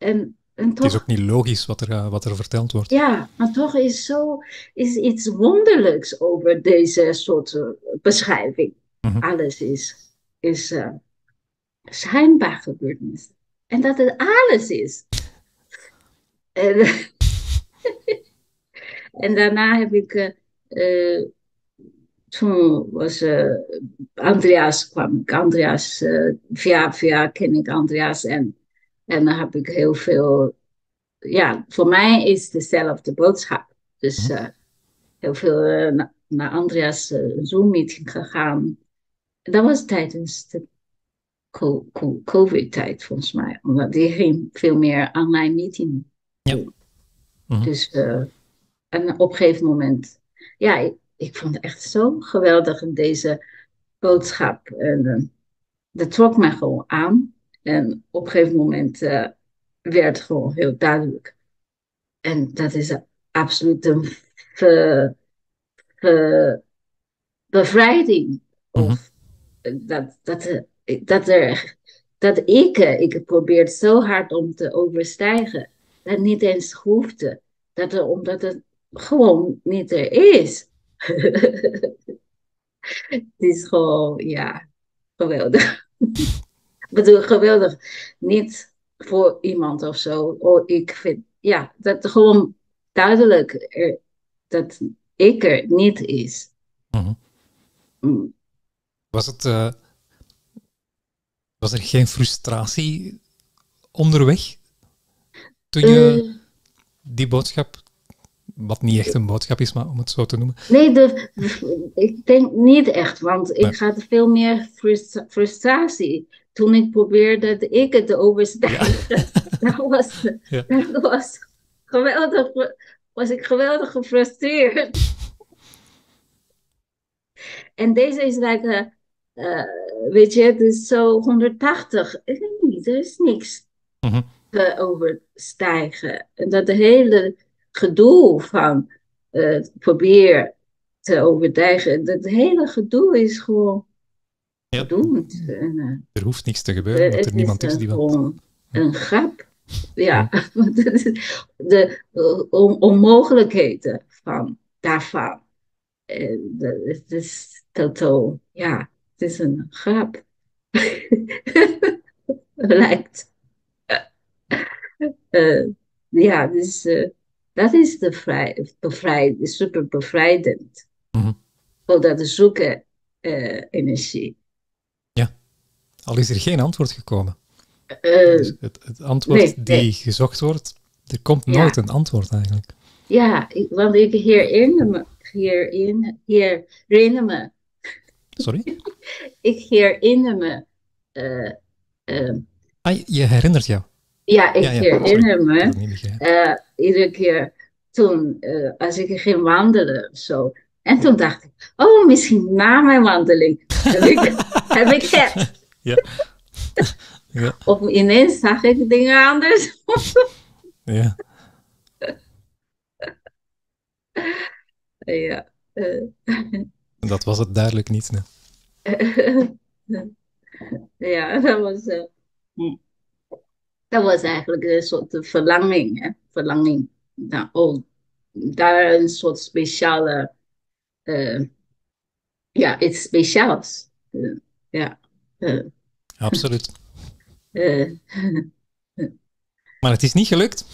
En Het is toch, ook niet logisch wat er verteld wordt. ja, maar toch is iets wonderlijks over deze soort beschrijving. Mhm. Alles is schijnbaar gebeurtenis. En dat het alles is. En, en daarna heb ik, toen was Andreas kwam ik. Andreas, via ken ik Andreas. En dan heb ik heel veel, ja, voor mij is het dezelfde boodschap. Dus Mhm. heel veel naar Andreas Zoom-meeting gegaan. Dat was tijdens de COVID-tijd volgens mij. Omdat die ging veel meer online meeting Ja. doen. Mhm. Dus en op een gegeven moment, ja, ik vond het echt zo geweldig deze boodschap. En dat trok mij gewoon aan. En op een gegeven moment werd het gewoon heel duidelijk. En dat is absoluut een ver, ver, bevrijding. Mhm. Of dat er, ik probeer het zo hard om te overstijgen. Dat niet eens hoefde. Omdat het gewoon niet er is. Het is gewoon, ja, geweldig. Ik bedoel, geweldig. Niet voor iemand of zo. Oh, ik vind, ja, dat gewoon duidelijk dat ik er niet is. Mhm. Mm. Was het, was er geen frustratie onderweg toen je Eh, die boodschap, wat niet echt een boodschap is, maar om het zo te noemen. Nee, ik denk niet echt, want Nee. ik had veel meer frustratie toen ik probeerde ik het te Ja. overstijgen. Dat was, Ja. dat was geweldig, was ik geweldig gefrustreerd. En deze is like, weet je, het is zo 180. Ik weet niet, er is niks Mhm. te overstijgen. En dat de hele gedoe van probeer te overtuigen, dat hele gedoe is gewoon Ja. gedoemd. En, Er hoeft niks te gebeuren, omdat er het is niemand is die wat... gewoon een grap. Mhm. Ja, de onmogelijkheden van daarvan. Het is totaal, ja, het is een grap. Lijkt. Uh, ja, dus dat is super bevrijdend. Mhm. Voor dat zoeken energie. Ja, al is er geen antwoord gekomen. Uh, Dus het antwoord nee, die nee, gezocht wordt, er komt nooit ja. een antwoord eigenlijk. Ja, want ik herinner me, Sorry? ik herinner me, uh, uh, Ah, je herinnert jou. ja, Ja, ik ja, sorry. herinner Ik had me het niet begrepen. iedere keer toen, als ik ging wandelen of zo. En toen dacht ik, oh, misschien na mijn wandeling heb ik het. Ja, ja, Of ineens zag ik dingen anders. ja. Ja. Dat was het duidelijk niet. Nee. Ja, dat was eigenlijk een soort verlanging. Hè? Verlanging naar, oh, daar een soort speciale, uh, ja, iets speciaals. Ja. Uh, Absoluut. uh, Maar het is niet gelukt.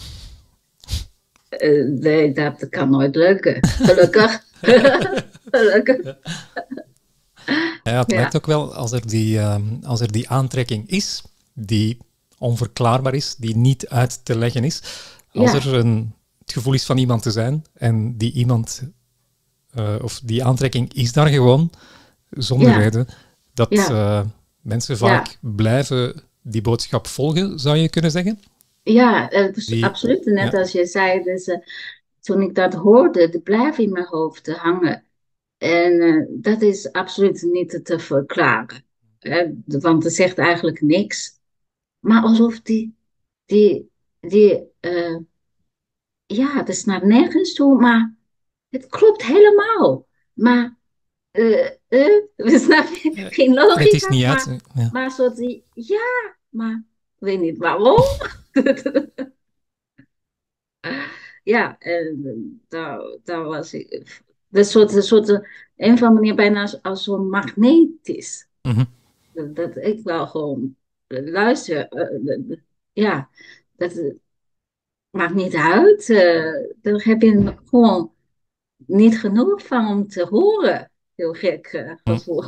nee, dat kan nooit lukken. Gelukkig. Gelukkig. Ja, het lijkt Ja. ook wel als er die aantrekking is, die onverklaarbaar is, die niet uit te leggen is. Als Ja. er het gevoel is van iemand te zijn en die iemand, of die aantrekking is daar gewoon, zonder Ja. reden, dat Ja. mensen Ja. vaak blijven die boodschap volgen, zou je kunnen zeggen. Ja, Die, absoluut. Net ja, als je zei, dus, toen ik dat hoorde, het blijft in mijn hoofd hangen. En dat is absoluut niet te verklaren. Want het zegt eigenlijk niks. Maar alsof die, die ja, het is naar nergens toe, maar het klopt helemaal. Maar, we snappen geen het is logica, niet uit. Ja. maar soort, ja, maar ik weet niet waarom. Ja, en daar was ik. Een van manier bijna als zo'n magnetisch. Mhm. Dat ik wel gewoon luister. Ja, dat maakt niet uit. Daar heb je gewoon niet genoeg van om te horen. Heel gek Mhm. gevoel.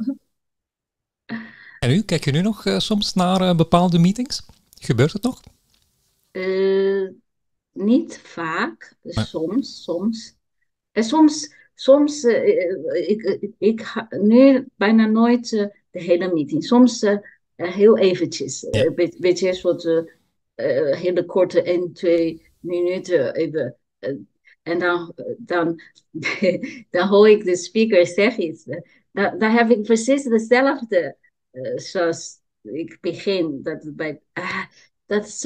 En u, kijk je nu nog soms naar bepaalde meetings? Gebeurt het nog? Eh, Niet vaak, Nee. soms. En soms ik ga nu bijna nooit de hele meeting. Soms heel eventjes. Ja. Weet je, een soort hele korte 1, 2 minuten even. En dan hoor ik de speaker zeggen iets. Dan heb ik precies dezelfde zoals ik begin. Dat is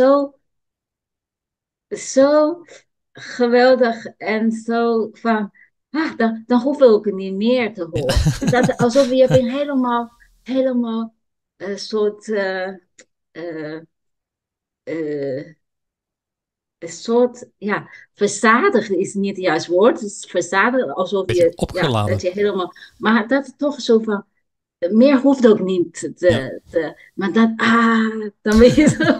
zo geweldig en zo van, dan hoef ik het niet meer te Ja. horen. Alsof je bent helemaal een soort, eh, eh, een soort, ja, verzadigd is niet het juiste woord. Het is verzadigd, alsof Beetje je, ja, dat opgeladen. je helemaal, maar dat is toch zo van, meer hoeft ook niet Ja. maar dan weet je zo,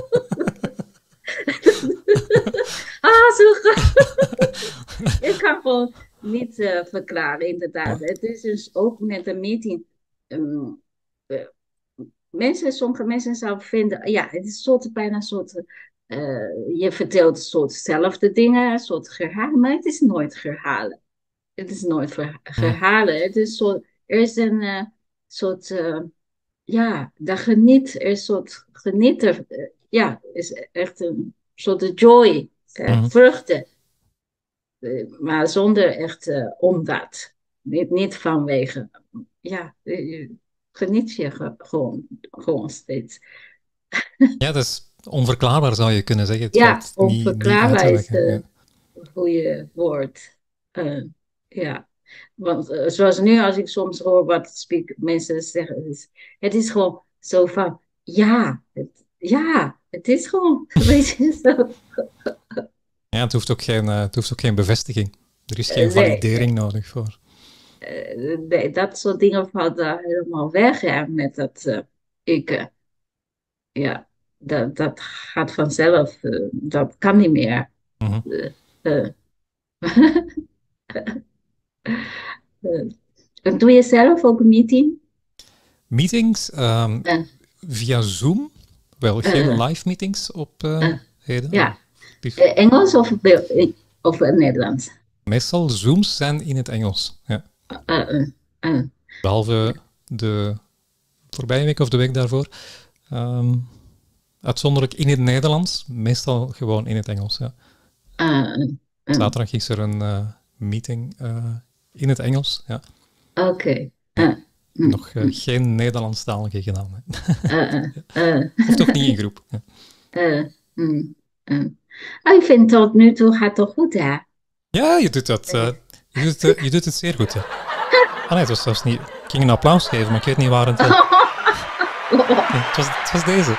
zo ik kan gewoon niet verklaren, inderdaad. Ja. Het is dus ook met een meeting. Um, uh, sommige mensen zouden vinden, ja, het is bijna een soort. Je vertelt een soort zelfde dingen, een soort herhalen, maar het is nooit herhalen. Het is nooit Mhm. herhalen. Het is er is een soort, ja, er is een soort genieten, ja, is echt een soort joy, Mhm. vruchten. Maar zonder echt omdat. Niet vanwege. Ja, geniet je gewoon steeds. Ja, dat is onverklaarbaar zou je kunnen zeggen. Het Ja, valt niet uit onverklaarbaar te is leggen. Ja. het goede woord. Ja, want zoals nu, als ik soms hoor wat mensen zeggen, het is gewoon zo van, ja, het is gewoon, weet je zo. Ja, het hoeft ook geen bevestiging. Er is geen Nee, validering nodig voor. nee, dat soort dingen valt daar helemaal weg. Ja, met dat ik, ja, dat gaat vanzelf. Dat kan niet meer. Mhm. Eh, eh, eh. En doe je zelf ook een meeting? Meetings Eh, via Zoom. Wel geen eh, live meetings op eh, heden. ja, Lief- Engels of Nederlands? Meestal Zooms zijn in het Engels. Ja. Eh, eh, eh, Behalve de voorbije week of de week daarvoor. Ehm, Uitzonderlijk in het Nederlands. Meestal gewoon in het Engels. Ja. eh, eh. Zaterdag is er een meeting in het Engels. Ja. Oké. Ja. Mm, Nog mm, geen Nederlandstalige gedaan. Hè. eh, eh, Of toch niet in groep. Ja, mm, eh. Ik vind tot nu toe gaat toch goed, hè? ja je doet dat. Je doet het zeer goed. Ja. Ah nee, het was zelfs niet... Ik ging een applaus geven, maar ik weet niet waar het... nee, het was deze.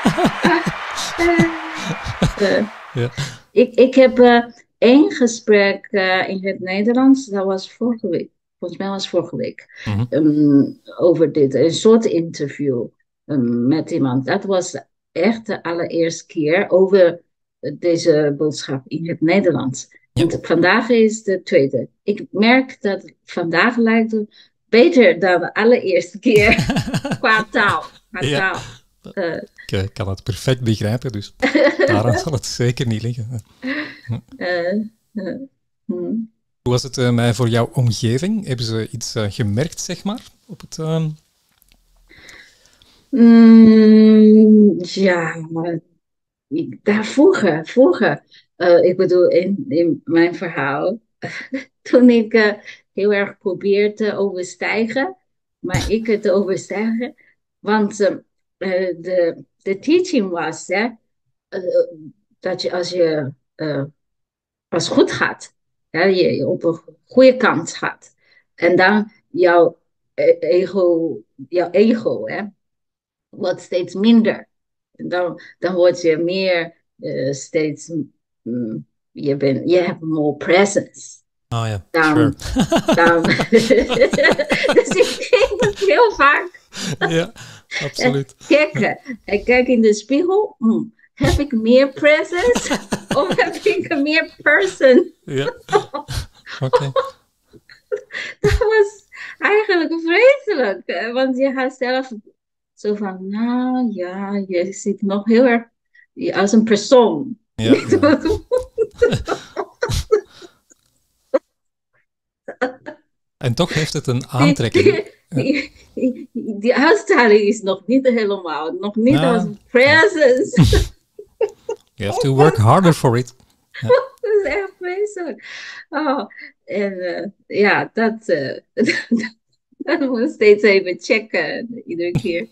Eh, Ja. ik heb één gesprek in het Nederlands, dat was vorige week. Volgens mij was het vorige week. Mhm. Over dit, een soort interview met iemand. Dat was echt de allereerste keer over deze boodschap in het Nederlands. Ja. En vandaag is de tweede. Ik merk dat vandaag lijkt het beter dan de allereerste keer qua taal. Qua Ja. taal. Eh, Ik kan het perfect begrijpen, dus daaraan zal het zeker niet liggen. eh, eh, hmm. Hoe was het voor jouw omgeving? Hebben ze iets gemerkt, zeg maar, op het... Ja, maar daar vroeger, ik bedoel, in mijn verhaal, toen ik heel erg probeerde te overstijgen, maar ik het te overstijgen, want de teaching was hè, eh, dat je als het goed gaat, hè, je op een goede kant gaat, en dan jouw ego hè, wordt steeds minder. Dan word je meer steeds, je hebt more presence. Oh ja, sure. Dan, dus ik denk het heel vaak. Ja, absoluut. Ik kijk in de spiegel. Heb ik meer presence? Of heb ik meer person? Ja, oké. Dat was eigenlijk vreselijk. Want je gaat zelf zo van, nou ja, je ziet nog heel erg als een persoon. Ja, ja. En toch heeft het een aantrekking. Die uitstraling is nog niet helemaal, nog niet als Ja, presence. you have to work harder for it. Ja. Dat is echt vreselijk. Oh, en ja, dat moet ik steeds even checken, iedere keer.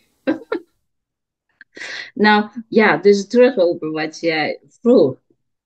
Nou ja, dus terug over wat jij vroeg.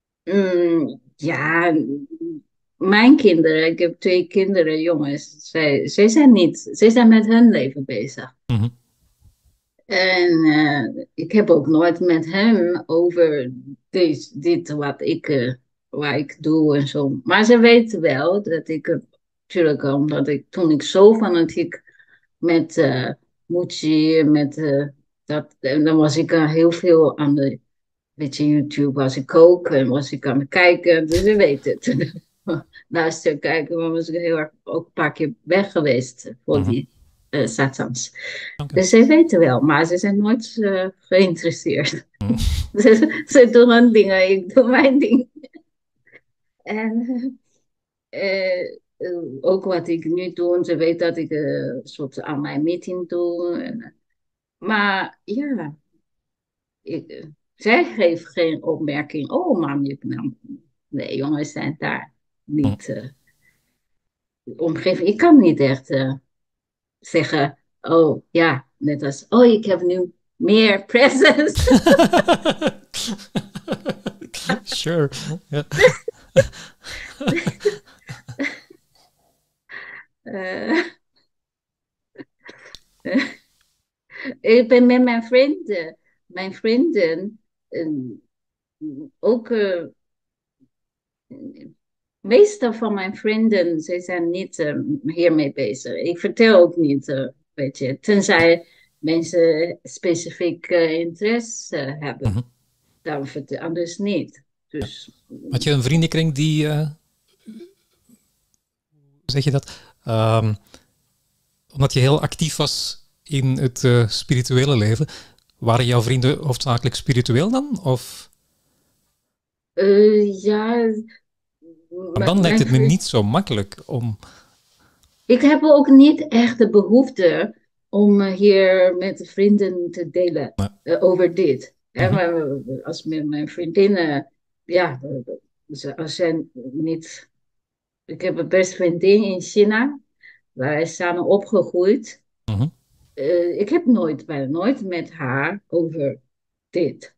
Ja, mijn kinderen, ik heb 2 kinderen, jongens, zij zijn met hun leven bezig. Mhm. En ik heb ook nooit met hem over dit waar ik doe en zo. Maar ze weten wel dat ik, natuurlijk omdat toen ik zo fanatiek met Mucci, en dan was ik heel veel aan de, weet je, YouTube was ik koken en was ik aan het kijken, dus ze weten het. Luisteren, kijken, maar was ik heel erg ook een paar keer weg geweest voor Mhm. die Satans. Oké. Dus ze weten wel, maar ze zijn nooit geïnteresseerd. Mhm. Ze doen hun dingen, ik doe mijn ding. En ook wat ik nu doe, ze weet dat ik een soort aan mijn meeting doe. Maar ja, zij geeft geen opmerking. Oh, mam, nee, jongens zijn daar Mhm. niet omgeving. Ik kan niet echt zeggen, oh ja, net als, oh, ik heb nu meer presence. Sure. Ja. Uh, ik ben met mijn vrienden uh, ook, meestal van mijn vrienden, ze zijn niet hiermee bezig. Ik vertel ook niet, weet je, tenzij mensen specifiek interesse hebben. Mhm. Dan vertel anders niet. Dus Had je een vriendenkring die, hoe zeg je dat? Omdat je heel actief was in het spirituele leven, waren jouw vrienden hoofdzakelijk spiritueel dan? Of? ja, Maar dan lijkt mijn het me vriend. niet zo makkelijk om. Ik heb ook niet echt de behoefte om hier met de vrienden te delen Nee. over dit. Hè, Mhm. maar als met mijn vriendinnen, ja, als zij niet. Ik heb een beste vriendin in China, waar wij samen opgegroeid. Mhm. Ik heb bijna nooit met haar over dit.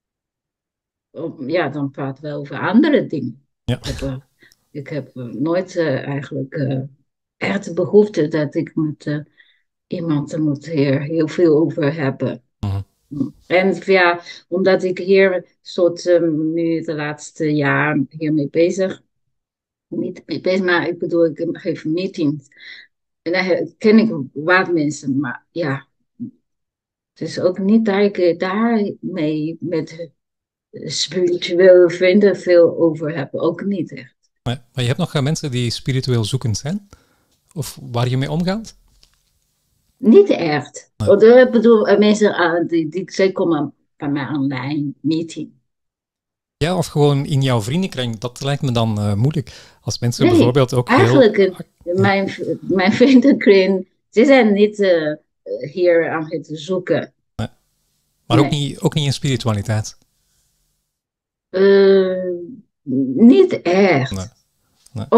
Ja, dan praten we over andere dingen. Ja. Ik heb nooit eigenlijk echt de behoefte dat ik met iemand er moet hier heel veel over hebben. Mhm. En ja, omdat ik hier soort nu de laatste jaar hiermee bezig, niet mee bezig, maar ik bedoel, ik geef meetings. En dan ken ik wat mensen, maar ja, het is ook niet dat ik daarmee met spirituele vrienden veel over heb. Ook niet echt. Maar je hebt nog mensen die spiritueel zoekend zijn? Of waar je mee omgaat? Niet echt. Nee. Want ik bedoel, mensen zij komen bij mij online meeting. Ja, of gewoon in jouw vriendenkring. Dat lijkt me dan moeilijk. Als mensen Nee, bijvoorbeeld ook heel. eigenlijk Ja. mijn vriendenkring, ze zijn niet hier aan het zoeken. Nee. Maar Nee. ook niet in spiritualiteit. Eh, niet Nee. echt. Nee.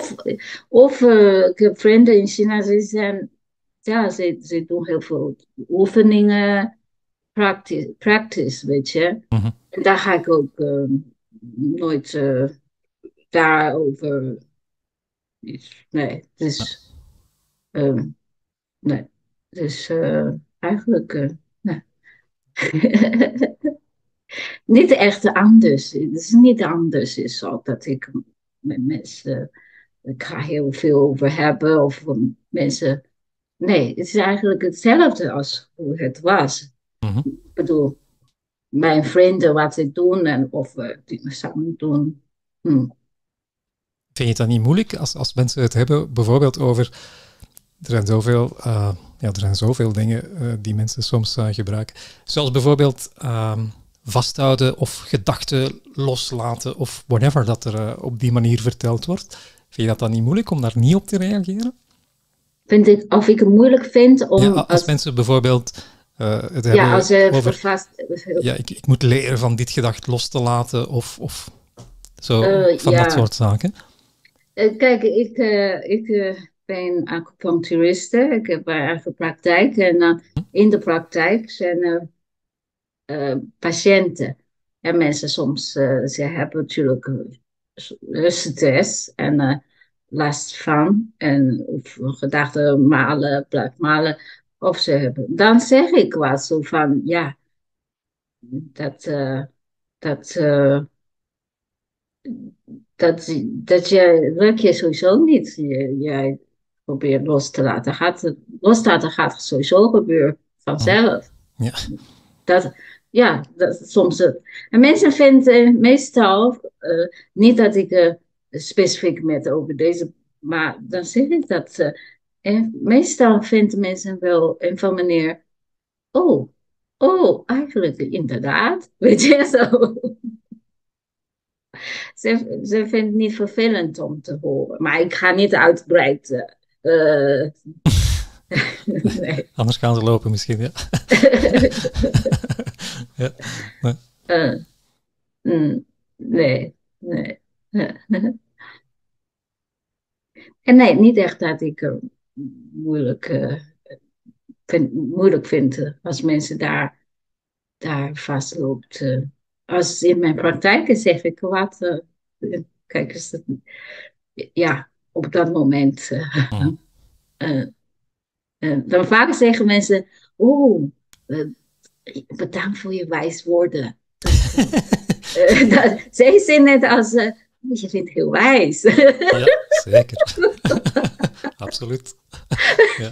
Ik heb vrienden in China, ja, ze doen heel veel oefeningen, practice, weet je. Mhm. En daar ga ik ook nooit daarover. Nee, dus, ehm, nee. Dus eigenlijk, nee. niet echt anders. Het is niet anders is zo dat ik met mensen, ik ga heel veel over hebben of mensen. Nee, het is eigenlijk hetzelfde als hoe het was. Mhm. Ik bedoel, mijn vrienden wat ze doen en of we dingen samen doen. Hm. Vind je het dan niet moeilijk als mensen het hebben, bijvoorbeeld over... Er zijn zoveel dingen die mensen soms gebruiken. Zoals bijvoorbeeld vasthouden of gedachten loslaten of whatever dat er op die manier verteld wordt. Vind je dat dan niet moeilijk om daar niet op te reageren? Vind ik, of ik het moeilijk vind om... Ja, als mensen bijvoorbeeld het hebben ja, als ze over... vast... Ja, ik moet leren van dit gedacht los te laten of zo, van dat ja. soort zaken. Kijk, ik ben acupuncturiste. Ik heb mijn eigen praktijk. En in de praktijk zijn er patiënten. En mensen soms, ze hebben natuurlijk stress en last van. En of gedachten malen, blijft malen. Of ze hebben. Dan zeg ik wat zo van, ja, dat, dat, dat je sowieso niet. Jij probeert los te laten. Loslaten gaat sowieso gebeuren vanzelf. Ja. Dat, ja, dat is soms. En mensen vinden meestal, niet dat ik specifiek met over deze, maar dan zeg ik dat. En meestal vinden mensen wel een van meneer, oh, oh, eigenlijk inderdaad. Weet je zo. Ze vindt het niet vervelend om te horen. Maar ik ga niet uitbreiden. Nee. Anders gaan ze lopen misschien, ja. Ja. Nee. Nee, nee. En nee, niet echt dat ik moeilijk, moeilijk vind als mensen daar vastloopt. Als in mijn praktijk zeg ik wat. Kijk eens, ja, op dat moment. Mhm. Uh, dan vaak zeggen mensen, oh, bedankt voor je wijswoorden. Zij zien het als, je vindt heel wijs. Ja, zeker. Absoluut. Ja.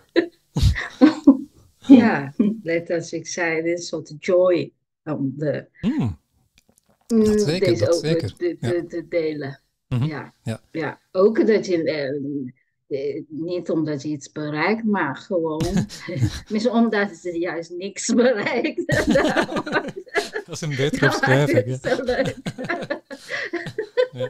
Ja, net als ik zei, dit is een soort joy om Dat zeker, deze dat over zeker. te delen. Mhm. Ja. Ja. Ja, ook dat je, niet omdat je iets bereikt, maar gewoon, misschien omdat je juist niks bereikt. Dat is een betere omschrijving. Dat is zo leuk. Ja.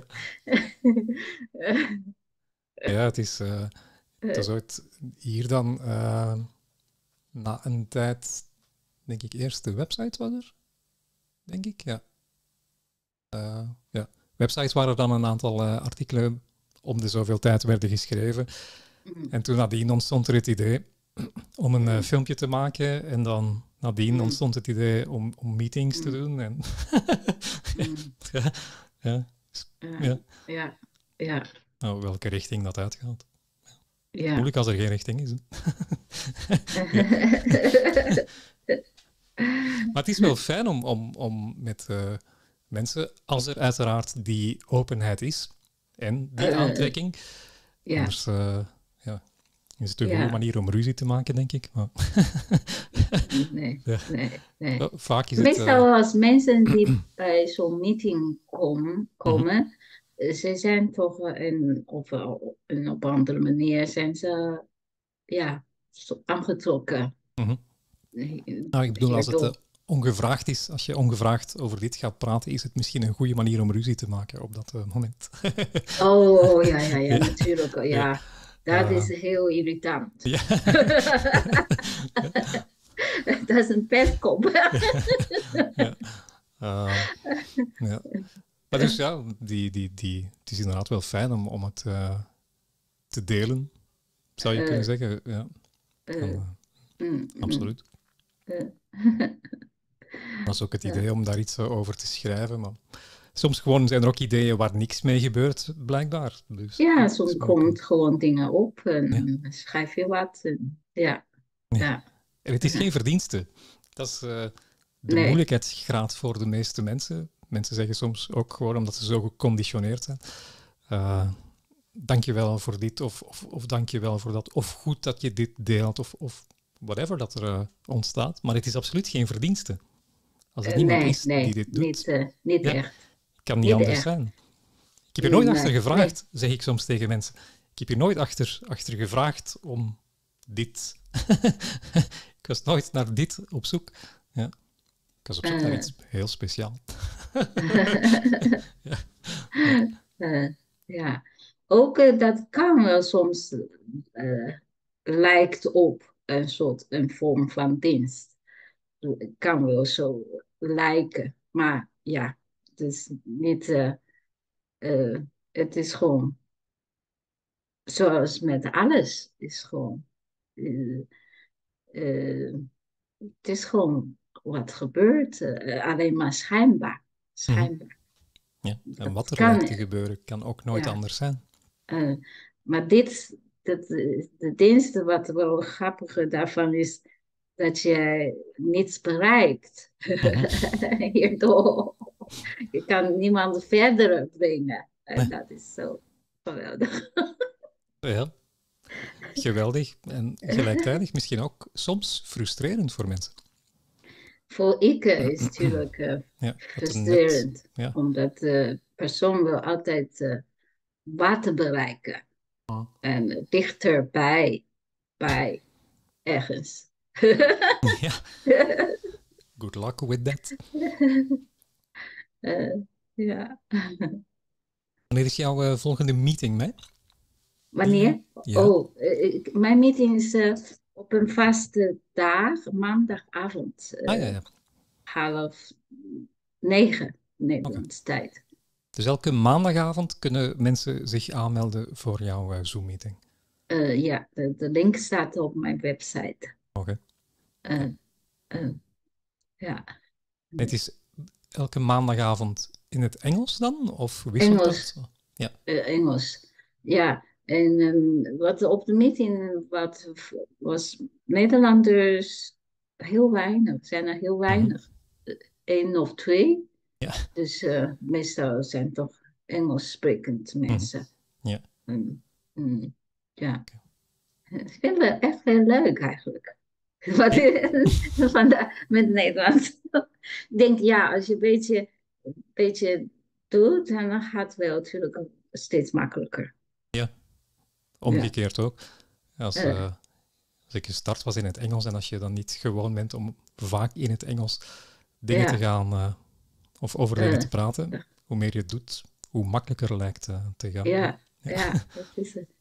Ja, het is ooit hier dan, na een tijd, denk ik, eerst de website was er, denk ik, ja. Ja. Websites waar er dan een aantal artikelen om de zoveel tijd werden geschreven. En toen nadien ontstond er het idee om een filmpje te maken. En dan nadien ontstond het idee om meetings te doen. En ja, ja, ja. Ja, ja. Nou, welke richting dat uitgaat. Ja. Moeilijk als er geen richting is. Maar het is wel fijn om met mensen, als er uiteraard die openheid is en die aantrekking. Ja. Anders is het een goede manier om ruzie te maken, denk ik. Maar Nee, ja. nee. Vaak is meestal als mensen die bij zo'n meeting komen, ze zijn toch op een andere manier zijn ze aangetrokken. Nou, ik bedoel, als het ongevraagd is, als je ongevraagd over dit gaat praten, is het misschien een goede manier om ruzie te maken op dat moment. Oh, ja, natuurlijk. Ja. Dat is heel irritant. Ja. Dat is een pestkop. Ja. Ja. Maar dus ja, het is inderdaad wel fijn om het te delen, zou je kunnen zeggen. Ja. Absoluut. Dat is ook het idee om daar iets over te schrijven. Maar soms gewoon zijn er ook ideeën waar niks mee gebeurt, blijkbaar. Dus, ja, soms komt gewoon dingen op en schrijf je wat. En, ja. En het is geen verdienste. Dat is de nee. moeilijkheidsgraad voor de meeste mensen. Mensen zeggen soms ook gewoon omdat ze zo geconditioneerd zijn. Dank je wel voor dit of dank je wel voor dat. Of goed dat je dit deelt of whatever dat er ontstaat. Maar het is absoluut geen verdienste. Als er niemand is die dit doet, niet ja, echt. kan niet Niet anders echt. zijn. Ik heb er nooit achter Nee, gevraagd, zeg ik soms tegen mensen. Ik heb hier nooit achter gevraagd om dit. Ik was nooit naar dit op zoek. Ja. Ik was op zoek naar nee. iets heel speciaals. Ja. Ja, ook dat kan wel soms lijkt op een vorm van dienst. Het kan wel zo lijken, maar ja, het is niet, eh, het is gewoon zoals met alles, is gewoon, eh, eh, het is gewoon wat gebeurt, alleen maar schijnbaar, Mhm. schijnbaar. Ja. En wat Het er lijkt kan, te gebeuren, kan ook nooit ja. anders zijn. Eh, maar de dienst, wat wel grappiger daarvan is, dat je niets bereikt Mhm. hierdoor. Je kan niemand verder brengen. En Nee. dat is zo geweldig. Ja, geweldig. En gelijktijdig misschien ook soms frustrerend voor mensen. Voor ik is het natuurlijk Ja, dat er net... frustrerend, Ja. omdat de persoon wil altijd wat bereiken. En dichterbij bij ergens. Ja, good luck with that. Eh, ja. Wanneer is jouw volgende meeting mee? Wanneer? Ja. Oh, mijn meeting is op een vaste dag, maandagavond, Ah ja, ja. 8:30 Oké. Nederlandse tijd. Dus elke maandagavond kunnen mensen zich aanmelden voor jouw Zoom-meeting. Ja, de link staat op mijn website. Oké. Eh, eh, ja, Het is elke maandagavond in het Engels dan? Of wisselt Engels, dat? Ja. Engels. Ja, en wat op de meeting was Nederlanders heel weinig, zijn er heel Mhm. weinig. Eén of twee. Ja. Dus meestal zijn toch Engels sprekend Mhm. mensen. Ja. Mm, ja, ik vind het echt heel leuk eigenlijk. Wat met Nederland. Ik denk, ja, als je een beetje doet, dan gaat het wel natuurlijk steeds makkelijker. Ja. Ja, Omgekeerd ook. Als, eh, als ik gestart was in het Engels en als je dan niet gewoon bent om vaak in het Engels dingen te ja, gaan of over dingen te eh, praten, hoe meer je het doet, hoe makkelijker lijkt te gaan. ja, Ja. ja, dat is het.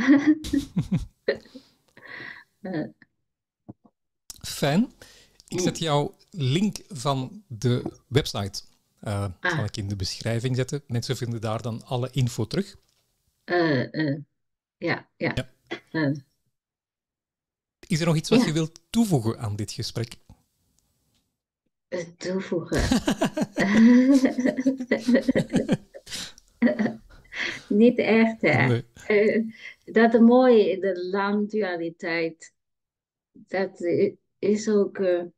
Eh, Fijn. Ik zet mm, jouw link van de website zal ah, ik in de beschrijving zetten. Mensen vinden daar dan alle info terug. eh, eh, ja, ja, Ja. eh, Is er nog iets wat je ja, wilt toevoegen aan dit gesprek? toevoegen. Niet echt, hè. Nee. Dat het mooie in de landdualiteit, dat is ook,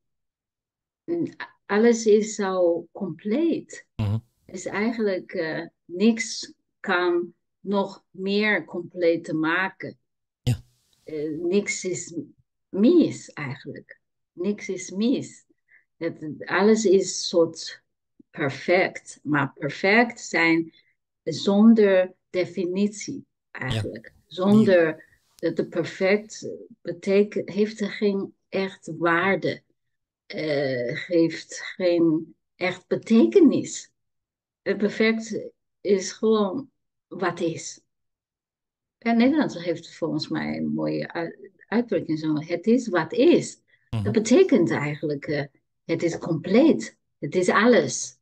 alles is zo compleet. Mhm. Is eigenlijk niks kan nog meer compleet te maken. Ja. Niks is mis eigenlijk. Niks is mis. Alles is soort perfect, maar perfect zijn zonder definitie Ja. eigenlijk. Die, Zonder de perfect heeft er geen echt waarde, heeft geen echt betekenis. Het perfect is gewoon wat is. En Nederland heeft volgens mij een mooie uitdrukking zo. Het is wat is. Dat mhm. betekent eigenlijk, het is compleet. Het is alles.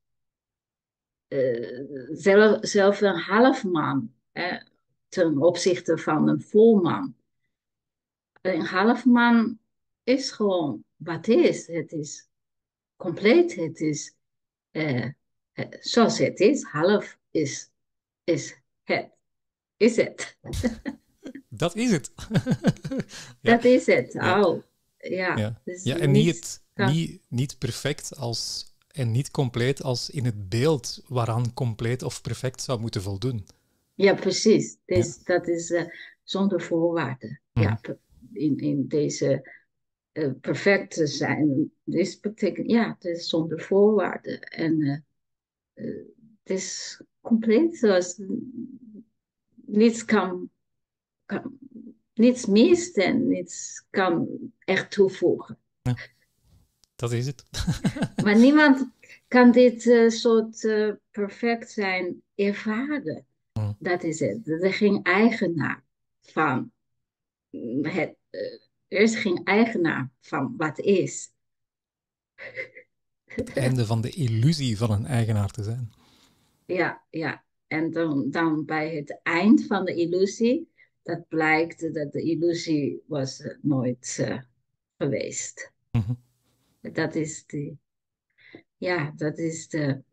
Zelf een half man ten opzichte van een volman. Een half man is gewoon wat is. Het is compleet. Het is eh, zoals het is. Half is het. Is het. Dat is het. Ja, Dat is het. ja, Oh, ja. ja. Dus Ja, en niet niets. het niet perfect en niet compleet als in het beeld waaraan compleet of perfect zou moeten voldoen. Ja, precies. Ja. Dat is zonder voorwaarden. Mhm. Ja, in deze perfect te zijn. Dus betekent, ja, het is zonder voorwaarden. En het is compleet zoals niets niets mist en niets kan echt toevoegen. Ja, dat is het. Maar niemand kan dit soort perfect zijn ervaren. Mhm. Dat is het. Er is geen eigenaar van het. Er is geen eigenaar van wat is. Het einde van de illusie van een eigenaar te zijn. Ja, ja. En dan bij het eind van de illusie, dat blijkt dat de illusie was nooit geweest. Mhm. Dat is dat is de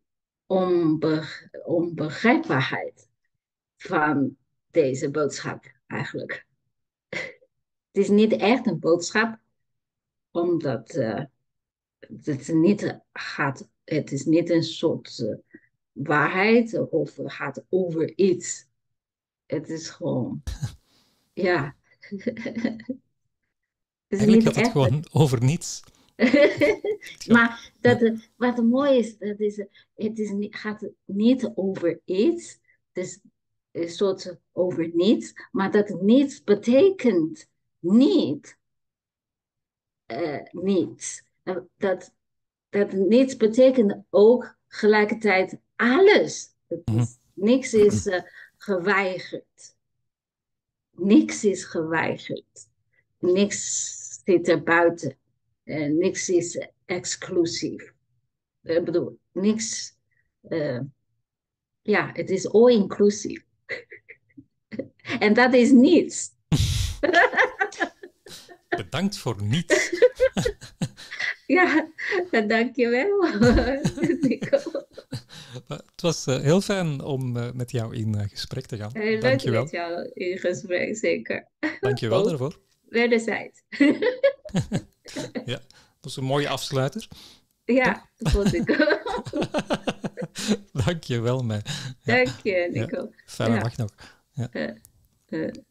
onbegrijpbaarheid van deze boodschap eigenlijk. Het is niet echt een boodschap, omdat het is niet een soort waarheid of het gaat over iets. Het is gewoon, ja, het is Eigenlijk niet gaat het echt. gewoon over niets. Maar Ja. wat mooi is, gaat het niet over iets. Het is een soort over niets, maar dat niets betekent niet niets. Dat niets betekent ook gelijkertijd alles. Mhm. Niks is geweigerd. Niks is geweigerd. Niks zit er buiten. Niks is exclusief. Ik bedoel, niks. eh, ja, het is all inclusief. En dat is niets. Bedankt voor niets. Ja, dank je wel, Nico. Het was heel fijn om met jou in gesprek te gaan. Heel Dank leuk je wel. met jou in gesprek, zeker. Dank je wel Ook daarvoor. wederzijds. Ja, dat was een mooie afsluiter. Ja, dat vond ik ook. Dank je wel, mij. Ja. Dank je, Ja. Nico. Fijne Ja. dag nog. Ja. Eh,